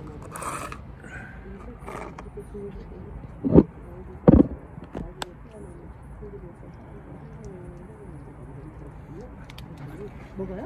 뭐가요?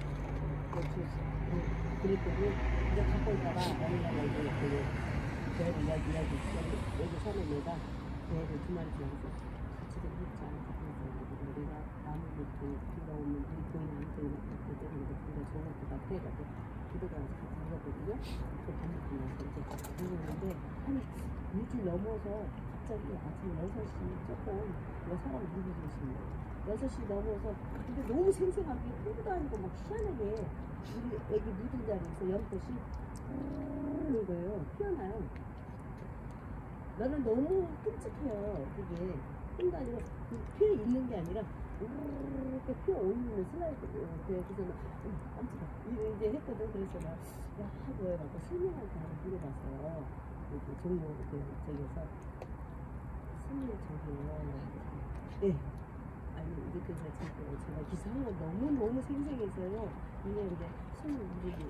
그랬더니 이제 갖고 있다가 어느 날 여기 산에 내가 배를 두 마리 지어서 같이 좀 했자. 내가 아무리 비가 오면 우리 교인한테 그때는 우리가 좋은 것 같아. 기도가 같이 먹었거든요. 그 반죽 이제 먹었는데 한 일주일 넘어서 갑자기 아침 6시 조금 사람 누구 계시는 6시 넘어서 근데 너무 생생하게 끌고 다니고 막 희한하게 우리 애기 묻은 자리에서 연꽃이 흐르는 거예요. 피어나요. 나는 너무 끔찍해요. 그게 끌고 다니고 피어 있는 게 아니라 이렇게 피어 올리는 슬라이드거든요. 그래서 깜짝이야. 이제 했거든. 그래서 나 뭐해갖고 설명한테 물어봤어요. 종로 저기서 선생님 저기요. 네. 아니 이렇게 해서 제가 기사한 거 너무 생생해서요. 이게 이제 손을 움직이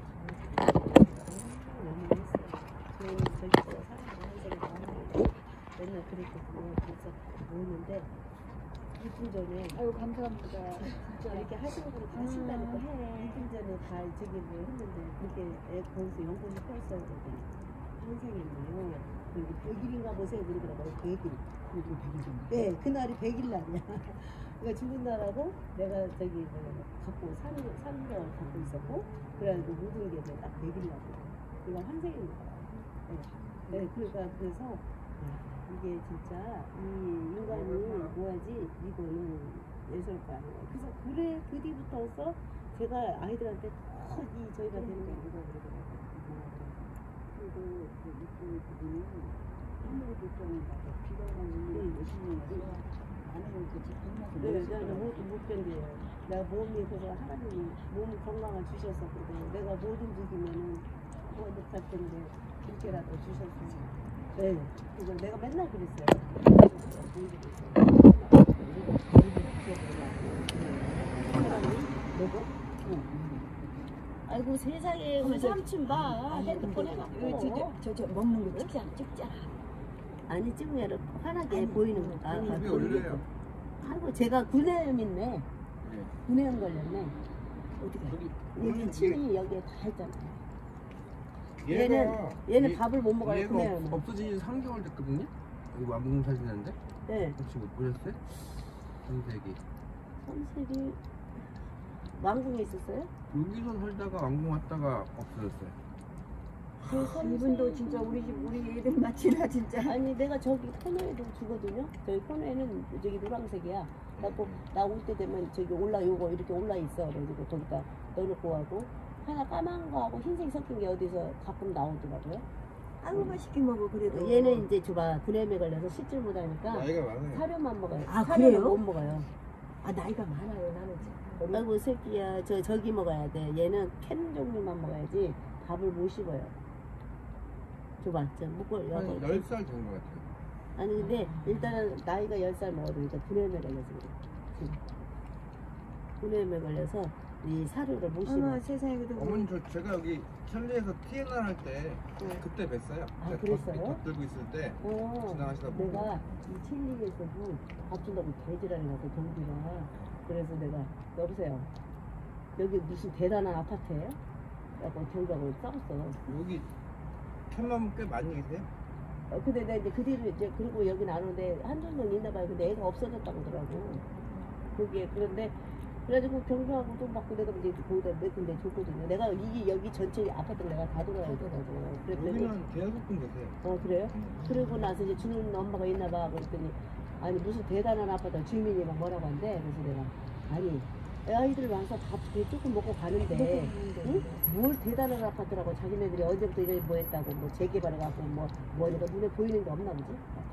너무 했어요. 저희는 저기서 사람들 한생이 나왔는데 맨날 그랬거든요. 그래서 모였는데 2분 전에 아유 감사합니다. 진짜 이렇게 하시는 분이 다 하신다니까 2분 전에 다 저기 했는데 그렇게 거기서 연꽃이 펴있어야 되더니 한생이네요. 그리고 100일인가 보세요. 그러더라고요. 100일. 그리고 100일 정도. 네, 그날이 100일 날이야. 그러니까 죽은 날하고 내가 저기 갖고 3개월 갖고 있었고, 그래가지고 모든 게 딱 100일 날이야. 그건 한생입니다. 네, 그러니까 그래서 이게 진짜 이 인간이 뭐야지 이거는 예술가 아니에요. 그래서 그 뒤부터서 제가 아이들한테 이 저희가 되는 게 아니고 그러더라고요. 그리고 그분이 아무래도 좀 비가 오는 열심히 해서 안에는 그치 못 견뎌요. 내가 몸이 그래서 하나님이 몸 건강을 주셔서 그러고 내가 못 움직이면은 뭐 못할 텐데 그렇게라도 주셨어요. 네, 그래서 내가 맨날 그랬어요. 아이고 세상에 우리 삼촌 봐. 핸드폰 해갖고 저 먹는 거 찍잖아. 아니 찍으면 환하게 보이는 거. 아이고 제가 구내염 있네. 구내염 걸렸네. 어디가? 여기 침이 여기에 다 있잖아요. 얘는 밥을 못 먹어요. 얘가 없어진 지 3개월 됐거든요. 이거 왕궁 사진인데. 네. 혹시 못 보셨어요? 선색이 왕궁에 있었어요? 여기서 살다가 왕궁 왔다가 없어졌어요. 이분도 진짜 우리 애들 맞지나 진짜. 아니 내가 저기 코너에도 주거든요. 저기 코너에는 저기 노란색이야. 그래갖고 나 올 때 되면 저기 요거 이렇게 올라 있어. 그래가지고 거기다 넣어놓고 하고 하나 까만 거하고 흰색 섞인 게 어디서 가끔 나오더라고요. 아유 맛있게 먹어 그래도. 얘는 이제 줘봐 구내염에 걸려서 씻질 못하니까 나이가 많아요. 사료만 먹어요. 아, 사료는 그래요? 못 먹어요. 아 나이가 많아요 나는 지금. 아이고 새끼야 저기 먹어야 돼. 얘는 캔 종류만 먹어야지 밥을 못 씹어요. 줘봐 저 먹고 한 10살 된 것 같아요. 아니 근데 일단은 나이가 10살 먹어도 일단 구내염에 걸려서 그래. 구내염에 걸려서 이 사료를 못 씹어. 어머 세상에 그래도. 어머니 제가 여기 천리에서 TNR 할 때 그때 뵀어요. 아, 그랬어요? 덧 들고 있을 때 지나가시다 보고. 내가 이 칠리에서도 밥 준다고 개지랄이 나서 동기가 그래서 내가 여보세요 여기 무슨 대단한 아파트예요? 약간 경기하고 싸웠어. 여기 캔만 꽤 많이 계세요? 근데 내가 이제 그 뒤로 이제 그리고 여기 나오는데 한 정도 있나 봐요. 근데 애가 없어졌다고 하더라고. 거기에 그런데 그래가지고 경주하고 돈 받고 내가 이제 거기다 몇 군데 줬거든요. 내가 여기 전체 아파트를 내가 다 돌아야 되더라고. 그랬더니 여기는 계속 분 계세요. 그래요? 그러고 나서 이제 주는 엄마가 있나 봐. 그랬더니 아니 무슨 대단한 아파트 주민이 막 뭐라고 한대. 그래서 내가 아니 아이들 와서 밥 조금 먹고 가는데 응? 뭘 대단한 아파트라고 자기네들이 언제부터 이래 뭐 했다고 뭐 재개발해갖고 뭐니까 눈에 보이는 게 없나 보지?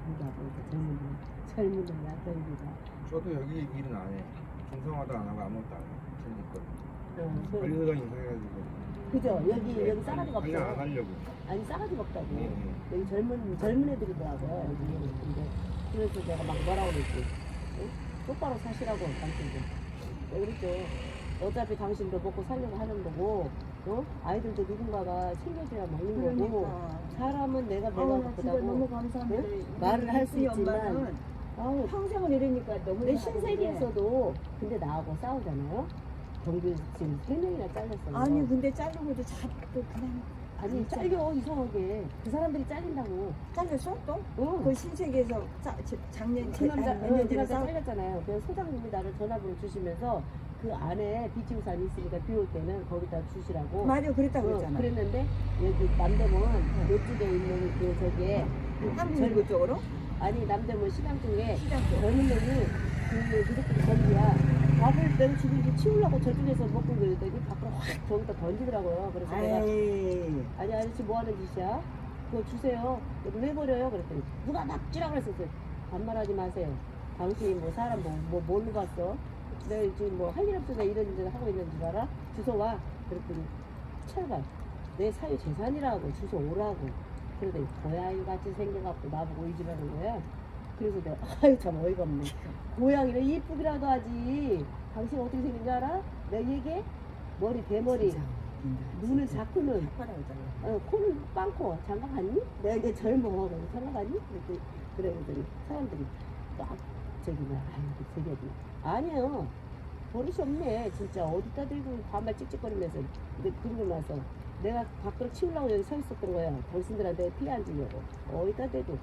젊은 젊은이야 젊은이가. 저도 여기 일은 안 해요. 중성화도 안 하고 아무것도 안 해요. 그, 관리소장 인사해가지고. 그죠? 여기 싸가지가 없어. 그냥 안 하려고. 아니 싸가지가 없다고. 여기 젊은 애들이더라고요. 여기. 근데 그래서 내가 막 뭐라고 그랬지? 응? 똑바로 사시라고 당신도. 왜 그랬죠? 어차피 당신도 먹고 살려고 하는 거고 아이들도 누군가가 챙겨줘야 먹는 거고 그러니까. 사람은 내가 배가 나 진짜 너무 고프다고 감사합니다. 말을 할 수 우리 있지만 엄마는 아우, 평생을 이러니까 너무 내 잘하는데. 신세계에서도 근데 나하고 싸우잖아요. 경비 지금 3명이나 잘렸어요. 아니 근데 자르고도 자꾸 그냥 아니 잘려 이상하게 그 사람들이 잘린다고. 잘렸어 또? 응. 그 신세계에서 작년 그 남자 몇년 전에 그러니까 싸우. 잘렸잖아요. 그래서 소장님이 나를 전화번호 주시면서 그 안에 비치우산 있으니까 비 올 때는 거기다 주시라고. 맞아 그랬다고 그랬잖아. 그랬는데 여기 남대문 이쪽에 있는 그 저기에 한국 쪽으로? 아니 남대문 시장 쪽에 시장 쪽. 젊은 놈이 그 그렇게 전기야 밥을 내가 지금 이제 치우려고 저쪽에서 먹고 그러더니 밖으로 확 저기다 던지더라고요. 그래서 내가 아이. 아니 아저씨 뭐 하는 짓이야? 그거 주세요. 그래서 왜 버려요? 그랬더니 누가 납치라고 그랬었어요. 반말하지 마세요. 당신 뭐 사람 뭐 뭘로 봤어? 내가 지금 뭐 할 일 없어서 이런 일을 하고 있는 줄 알아? 주소 와. 그랬더니 철가 내 사유 재산이라고 주소 오라고. 그러더니 고양이 같이 생겨갖고 나보고 이 집 하는 거야. 그래서 내가 아유 참 어이가 없네. 고양이를 이쁘기라도 하지. 당신 어떻게 생긴지 알아? 내가 얘기해? 머리 대머리. 진짜 웃긴다. 눈은 작고는 혓바닥이잖아. 코는 빵코 장가 갔니? 내가 이제 젊어 장가 갔니? 그랬더니 사람들이 막 저기 막 아유 저기 아니에요 버릇이 없네 진짜 어디다 들고 반말 찍찍거리면서 근데 그러고 나서 내가 밖으로 치우려고 여기 서 있었던 거야 당신들한테 피해 안 주려고 어디다 대도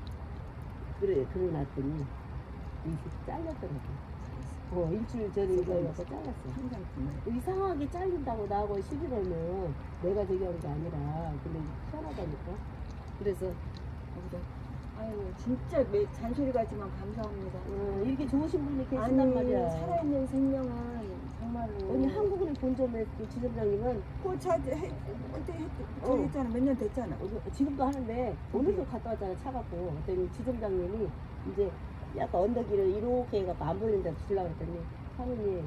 그래 그러고 났더니 이 잘렸더라고 일주일 전에 이거 와서 잘랐어 항상 그래. 이상하게 잘린다고 나하고 시비 걸면 내가 저기 한 게 아니라 근데 희한하다니까 그래서 거기다 아유 진짜 잔소리 같지만 감사합니다. 이렇게 좋으신 분이 계신단 아니 말이야 살아있는 생명은 정말로 아니 한국은행 본점의 그 지점장님은 그때 저기 했잖아 몇 년 됐잖아. 지금도 하는데 오늘도 갔다 왔잖아 차 갖고 그랬더니 지점장님이 이제 약간 언덕길을 이렇게 해갖고 안 보이는 데서 주려고 했더니 사모님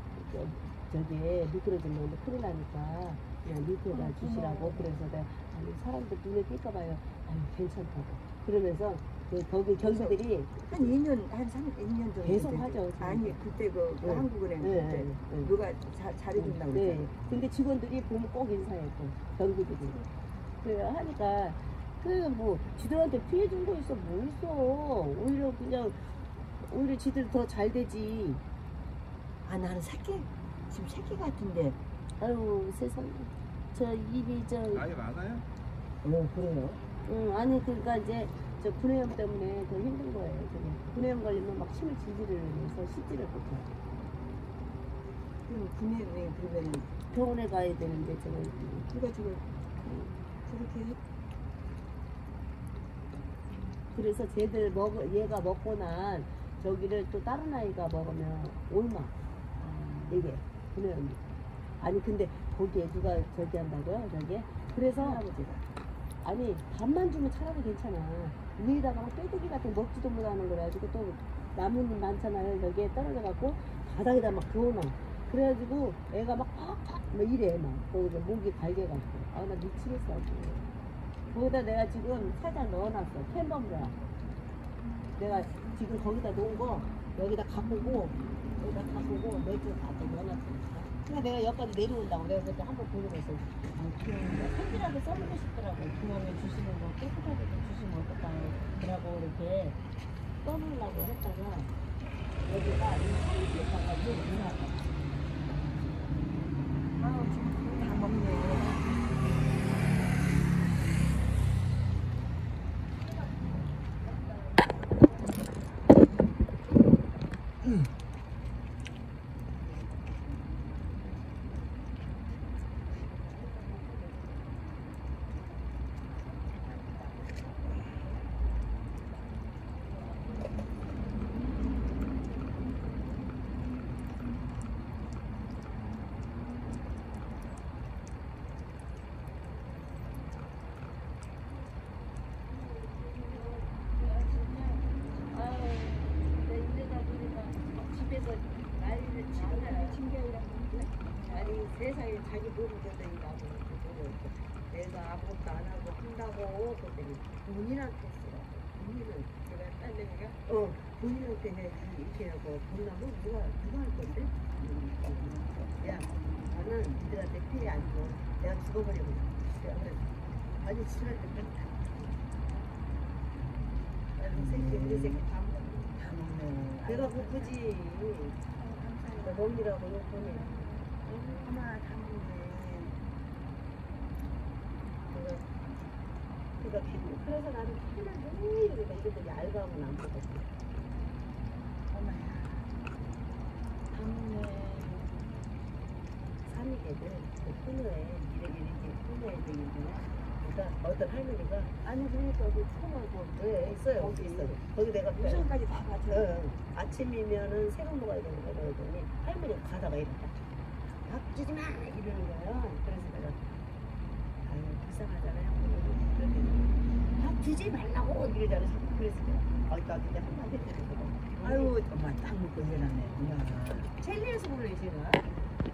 저기 미끄러지면 큰일 나니까 그냥 밑에다 주시라고 그래서 내가 아니 사람들 눈에 띌까봐요 아니 괜찮다고 그러면서 거기 경비들이 한 2년 한 2년 정도 계속 됐는데. 하죠, 아니 그때 그 네. 한국은행 네, 그때 네. 누가 잘해준다고 네. 그랬잖아. 근데 직원들이 보면 꼭 인사했고 경비들이 그래 하니까 뭐 지들한테 피해 준 거 있어 뭐 있어 오히려 그냥 오히려 지들 더 잘 되지 아 나는 지금 새끼 같은데. 아유 세상에 저 입이 나이 많아요? 그래요? 아니 그러니까 이제 저 구내염 때문에 더 힘든 거예요 저게 구내염 걸리면 막 침을 질질을 내서 씻지를 못해 그럼 군인이 그러면은 병원에 가야 되는데 저는 누가 저렇게 해? 그래서 쟤들 얘가 먹고 난 저기를 또 다른 아이가 먹으면 얼마 이게 구내염이 아니 근데 거기에 누가 저기 한다고요 저기 그래서 할아버지가. 아니 밥만 주면 차라리 괜찮아 위에다가 막 꾀대기 같은 거 먹지도 못하는 거라 가지고 또 나뭇잎 많잖아요 여기에 떨어져 갖고 바닥에다 막 그어놔 그래가지고 애가 막 이래 막 거기서 목이 갈겨갖고 아 나 미치겠어 아주. 거기다 내가 지금 살짝 넣어놨어 캔버블라 내가 지금 거기다 놓은 거 여기다 가꾸고 맥주 갖고 넣어놨어 그러니까 내가 여기까지 내려온다고 내가 그때 한번 보내면서 편지라도 써보고 싶더라고 그놈에 주시는 거 깨끗하게 좀 주시면 어떨까요 그러고 이렇게 써놓으려고 했다가 여기가 이 사이즈에다가 이거 넣어놨어 아우 지금 다 먹네. 세상에 자기 몸을 던다니까 내가 아무것도 안 하고 한다고 그랬더니 본인한테 쓰라고 본인은 내가 딴 얘기가 본인한테 해야지 이렇게 하고 본인하고 누가 할 건데 야 나는 니들한테 피해 안 줘 내가 죽어버리고. 아니 싫어할 때 뺐다. 새끼 우리 새끼 다 먹네. 배가 고프지. 먹이라고 이거 보내. 엄마 다 먹네. 그래서 나는 피를 매일 이것들이 알바하면 안 먹어. 엄마야. 다 먹네. 산이개들 코너에 이렇게 코너에 되겠구나. 그러니까 어떤 할머니가 아니 그러니까 그 코너고 네 있어요. 거기 있어요. 거기 내가 무선까지 다 가져. 아침이면은 새벽 먹어야 되는 거 그러더니 할머니가 가다가 이랬다. 밥 주지 마 이러는 거예요. 그래서 내가 아유 불쌍하잖아요. 그랬더니 밥 주지 말라고 이러잖아. 그래서 내가 나 그때 한마디 했거든. 아유 엄마 딱 먹고 일어나네. 첼리에서 불러요 제가.